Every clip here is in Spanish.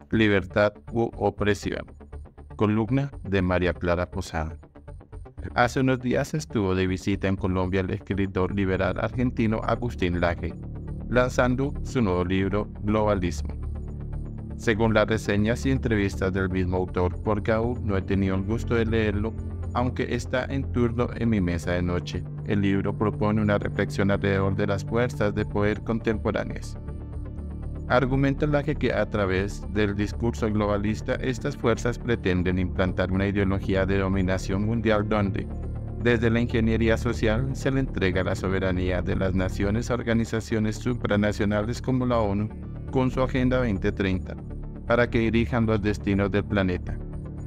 Libertad u opresión. Columna de María Clara Posada. Hace unos días estuvo de visita en Colombia el escritor liberal argentino Agustín Laje, lanzando su nuevo libro Globalismo. Según las reseñas y entrevistas del mismo autor, porque aún no he tenido el gusto de leerlo, aunque está en turno en mi mesa de noche, el libro propone una reflexión alrededor de las fuerzas de poder contemporáneas. Argumenta Laje que a través del discurso globalista estas fuerzas pretenden implantar una ideología de dominación mundial donde, desde la ingeniería social, se le entrega la soberanía de las naciones a organizaciones supranacionales como la ONU con su Agenda 2030, para que dirijan los destinos del planeta.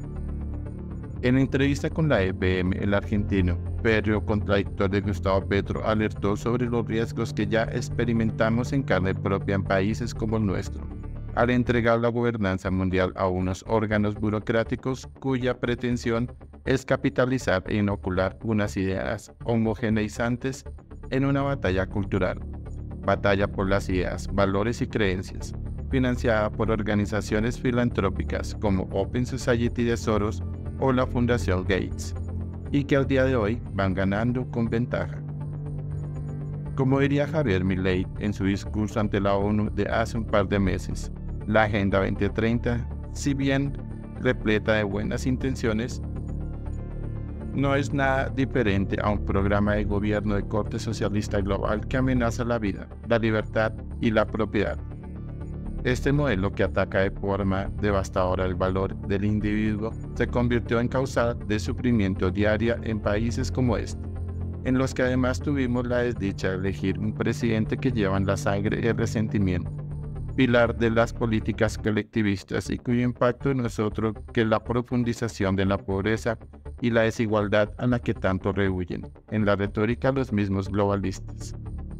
En entrevista con la EPM, el argentino, férreo contradictor de Gustavo Petro, alertó sobre los riesgos que ya experimentamos en carne propia en países como el nuestro, al entregar la gobernanza mundial a unos órganos burocráticos cuya pretensión es capitalizar e inocular unas ideas homogeneizantes en una batalla cultural, batalla por las ideas, valores y creencias, financiada por organizaciones filantrópicas como Open Society de Soros o la Fundación Gates, y que al día de hoy van ganando con ventaja. Como diría Javier Milei en su discurso ante la ONU de hace un par de meses, la Agenda 2030, si bien repleta de buenas intenciones, no es nada diferente a un programa de gobierno de corte socialista global que amenaza la vida, la libertad y la propiedad. Este modelo, que ataca de forma devastadora el valor del individuo, se convirtió en causal de sufrimiento diaria en países como este, en los que además tuvimos la desdicha de elegir un presidente que lleva en la sangre el resentimiento, pilar de las políticas colectivistas y cuyo impacto no es otro que la profundización de la pobreza y la desigualdad a la que tanto rehuyen, en la retórica los mismos globalistas.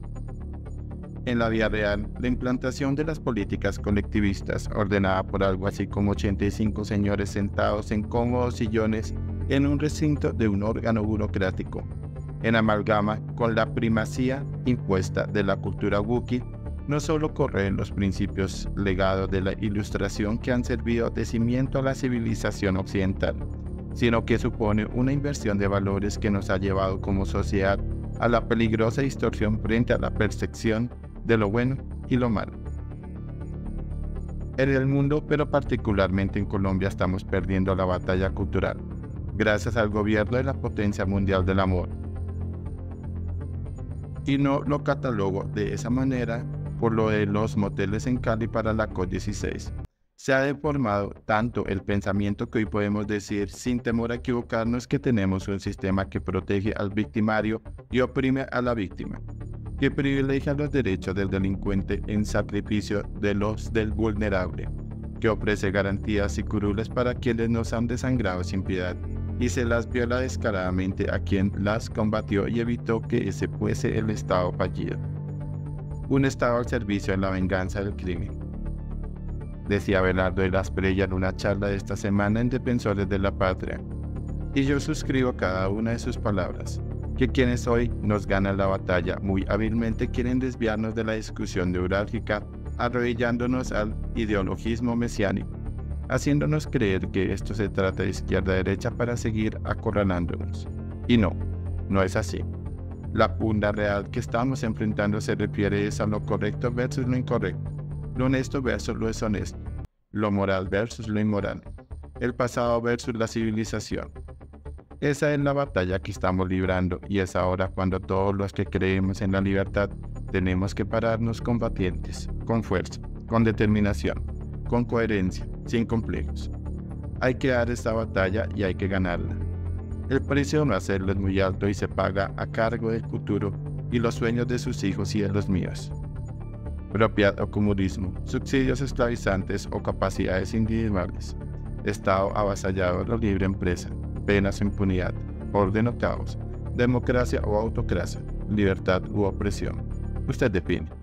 En la vida real, la implantación de las políticas colectivistas, ordenada por algo así como 85 señores sentados en cómodos sillones en un recinto de un órgano burocrático, en amalgama con la primacía impuesta de la cultura Wookiee, no solo corren los principios legados de la Ilustración que han servido de cimiento a la civilización occidental, sino que supone una inversión de valores que nos ha llevado como sociedad a la peligrosa distorsión frente a la percepción de lo bueno y lo malo. En el mundo, pero particularmente en Colombia, estamos perdiendo la batalla cultural, gracias al gobierno de la potencia mundial del amor. Y no lo catalogo de esa manera por lo de los moteles en Cali para la COP16. Se ha deformado tanto el pensamiento que hoy podemos decir, sin temor a equivocarnos, que tenemos un sistema que protege al victimario y oprime a la víctima, que privilegia los derechos del delincuente en sacrificio de los del vulnerable, que ofrece garantías y curules para quienes nos han desangrado sin piedad y se las viola descaradamente a quien las combatió y evitó que ese fuese el Estado fallido. Un Estado al servicio de la venganza del crimen. Decía Abelardo de las Prella en una charla de esta semana en Defensores de la Patria, y yo suscribo cada una de sus palabras, que quienes hoy nos ganan la batalla muy hábilmente quieren desviarnos de la discusión neurálgica, arrodillándonos al ideologismo mesiánico, haciéndonos creer que esto se trata de izquierda-derecha para seguir acorralándonos. Y no es así. La pugna real que estamos enfrentando se refiere a lo correcto versus lo incorrecto, lo honesto versus lo deshonesto, lo moral versus lo inmoral, el pasado versus la civilización. Esa es la batalla que estamos librando y es ahora cuando todos los que creemos en la libertad tenemos que pararnos combatientes, con fuerza, con determinación, con coherencia, sin complejos. Hay que dar esta batalla y hay que ganarla. El precio de no hacerlo es muy alto y se paga a cargo del futuro y los sueños de sus hijos y de los míos. Propiedad o comunismo, subsidios esclavizantes o capacidades individuales, Estado avasallador o libre empresa, penas o impunidad, orden o caos, democracia o autocracia, libertad u opresión. Usted define.